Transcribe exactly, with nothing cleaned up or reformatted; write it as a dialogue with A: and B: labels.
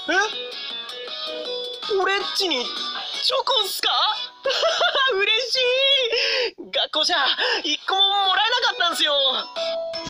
A: 俺っちにチョコっすか？嬉しい。学校じゃ一個ももらえなかったんすよ。